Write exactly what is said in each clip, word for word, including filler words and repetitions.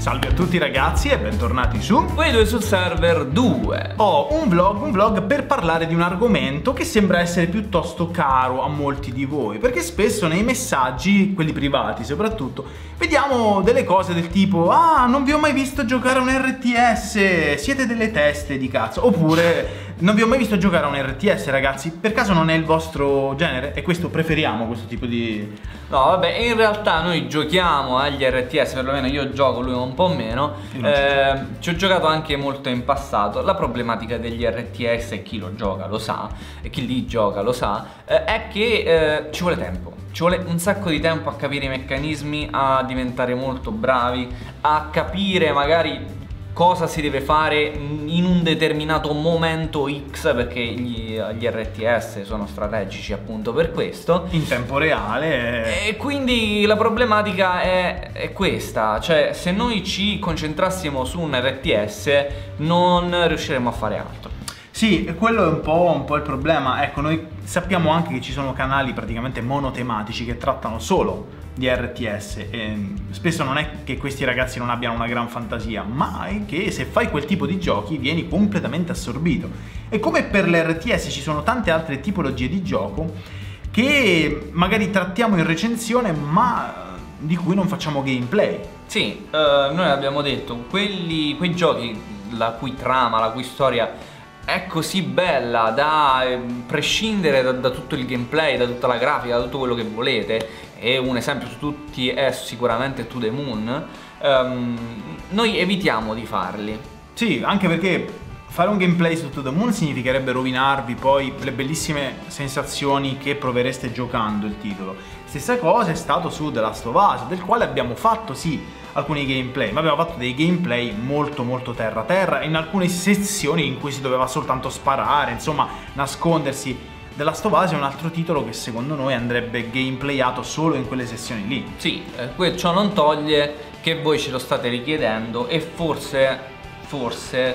Salve a tutti ragazzi e bentornati su Voi due sul server due. Ho un vlog, un vlog per parlare di un argomento che sembra essere piuttosto caro a molti di voi, perché spesso nei messaggi, quelli privati soprattutto, vediamo delle cose del tipo: ah, non vi ho mai visto giocare a un R T S, siete delle teste di cazzo. Oppure: non vi ho mai visto giocare a un R T S ragazzi, per caso non è il vostro genere? E questo preferiamo, questo tipo di... No, vabbè, in realtà noi giochiamo agli R T S, perlomeno io gioco, lui un po' meno. Eh, ci ho giocato anche molto in passato. La problematica degli R T S, e chi lo gioca lo sa, e chi li gioca lo sa, eh, è che eh, ci vuole tempo. Ci vuole un sacco di tempo a capire i meccanismi, a diventare molto bravi, a capire magari cosa si deve fare in un determinato momento X, perché gli, gli R T S sono strategici appunto per questo. In tempo reale. E quindi la problematica è, è questa, cioè se noi ci concentrassimo su un R T S non riusciremo a fare altro. Sì, quello è un po', un po' il problema. Ecco, noi sappiamo anche che ci sono canali praticamente monotematici che trattano solo di R T S e spesso non è che questi ragazzi non abbiano una gran fantasia, ma è che se fai quel tipo di giochi vieni completamente assorbito. E come per l'R T S ci sono tante altre tipologie di gioco che magari trattiamo in recensione ma di cui non facciamo gameplay. Sì, uh, noi abbiamo detto, quelli, quei giochi la cui trama, la cui storia è così bella da eh, prescindere da, da tutto il gameplay, da tutta la grafica, da tutto quello che volete, e un esempio su tutti è sicuramente To The Moon, um, noi evitiamo di farli. Sì, anche perché fare un gameplay su To The Moon significherebbe rovinarvi poi le bellissime sensazioni che provereste giocando il titolo. Stessa cosa è stato su The Last of Us, del quale abbiamo fatto sì alcuni gameplay, ma abbiamo fatto dei gameplay molto molto terra terra, in alcune sezioni in cui si doveva soltanto sparare, insomma nascondersi. The Last of Us è un altro titolo che secondo noi andrebbe gameplayato solo in quelle sessioni lì. Sì, eh, ciò non toglie che voi ce lo state richiedendo e forse, forse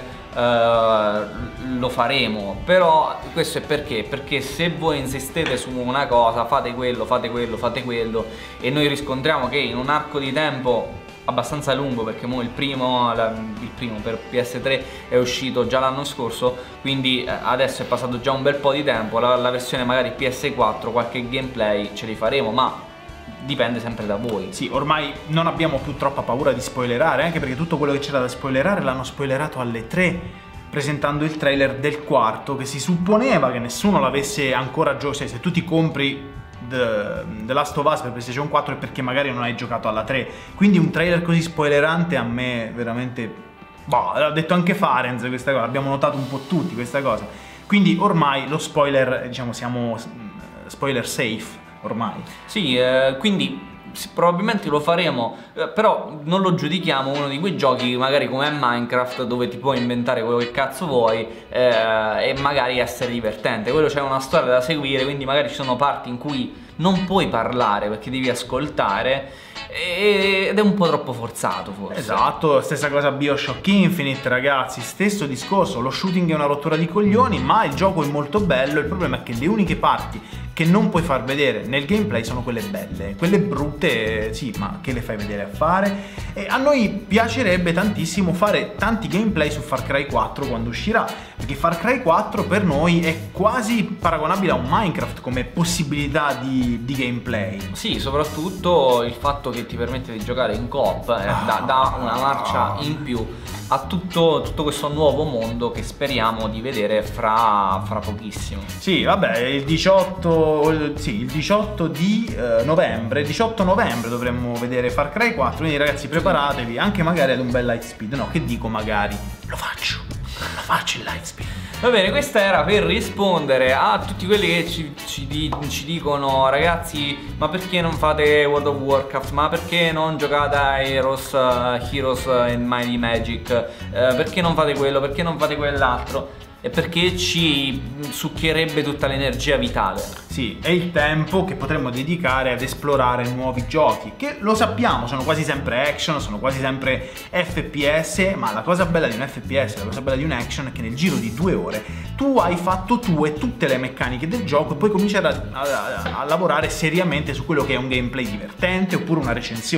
eh, lo faremo, però questo è perché? Perché se voi insistete su una cosa, fate quello, fate quello, fate quello, e noi riscontriamo che in un arco di tempo abbastanza lungo, perché mo il primo, la, il primo per P S tre è uscito già l'anno scorso, quindi eh, adesso è passato già un bel po' di tempo, la, la versione magari P S quattro, qualche gameplay ce li faremo, ma dipende sempre da voi. Sì, ormai non abbiamo più troppa paura di spoilerare, anche perché tutto quello che c'era da spoilerare l'hanno spoilerato alle tre, presentando il trailer del quarto, che si supponeva che nessuno l'avesse ancora giocato. Cioè, se tu ti compri The, The Last of Us per PlayStation quattro è perché magari non hai giocato alla tre, quindi un trailer così spoilerante a me veramente... Boh, l'ha detto anche Farenz questa cosa, abbiamo notato un po' tutti questa cosa, quindi ormai lo spoiler, diciamo, siamo spoiler safe ormai. Sì, eh, quindi probabilmente lo faremo, eh, però non lo giudichiamo uno di quei giochi magari come Minecraft, dove ti puoi inventare quello che cazzo vuoi eh, e magari essere divertente. Quello c'è una storia da seguire, quindi magari ci sono parti in cui non puoi parlare perché devi ascoltare ed è un po' troppo forzato forse. Esatto, stessa cosa BioShock Infinite ragazzi, stesso discorso, lo shooting è una rottura di coglioni ma il gioco è molto bello, il problema è che le uniche parti che non puoi far vedere nel gameplay sono quelle belle, quelle brutte sì, ma che le fai vedere a fare? E a noi piacerebbe tantissimo fare tanti gameplay su Far Cry quattro quando uscirà, perché Far Cry quattro per noi è quasi paragonabile a un Minecraft come possibilità di, di gameplay. Sì, soprattutto il fatto che ti permette di giocare in coop eh, dà, dà una marcia in più a tutto, tutto questo nuovo mondo che speriamo di vedere fra, fra pochissimo. Sì, vabbè, il diciotto, sì, il diciotto di eh, novembre, diciotto novembre dovremmo vedere Far Cry quattro, quindi ragazzi preparatevi anche magari ad un bel Lightspeed. No, che dico magari? Lo faccio, lo faccio il Lightspeed. Va bene, questa era per rispondere a tutti quelli che ci, ci, ci dicono: ragazzi, ma perché non fate World of Warcraft? Ma perché non giocate a Heroes, uh, Heroes and Mighty Magic? Uh, perché non fate quello? Perché non fate quell'altro? E perché ci succhierebbe tutta l'energia vitale. Sì, è il tempo che potremmo dedicare ad esplorare nuovi giochi, che lo sappiamo, sono quasi sempre action, sono quasi sempre F P S, ma la cosa bella di un F P S, la cosa bella di un action è che nel giro di due ore tu hai fatto tue tutte le meccaniche del gioco e puoi cominciare a, a, a lavorare seriamente su quello che è un gameplay divertente oppure una recensione.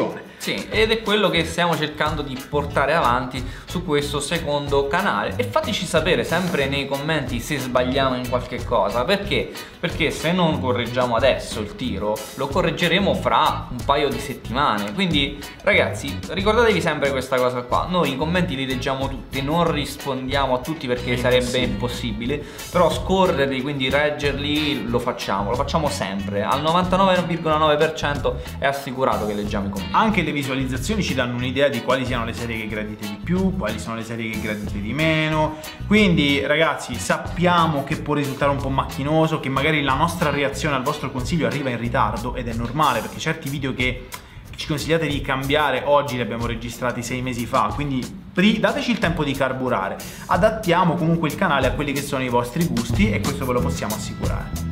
Sì, ed è quello che stiamo cercando di portare avanti su questo secondo canale. E fateci sapere sempre nei commenti se sbagliamo in qualche cosa. Perché? Perché se non correggiamo adesso il tiro, lo correggeremo fra un paio di settimane. Quindi ragazzi, ricordatevi sempre questa cosa qua. Noi i commenti li leggiamo tutti, non rispondiamo a tutti perché sarebbe impossibile, però scorrerli, quindi leggerli, lo facciamo, lo facciamo sempre. Al novantanove virgola nove per cento è assicurato che leggiamo i commenti. Anche le visualizzazioni ci danno un'idea di quali siano le serie che gradite di più, quali sono le serie che gradite di meno. Quindi ragazzi, sappiamo che può risultare un po' macchinoso, che magari la nostra reazione al vostro consiglio arriva in ritardo, ed è normale perché certi video che ci consigliate di cambiare oggi li abbiamo registrati sei mesi fa, quindi dateci il tempo di carburare. Adattiamo comunque il canale a quelli che sono i vostri gusti e questo ve lo possiamo assicurare.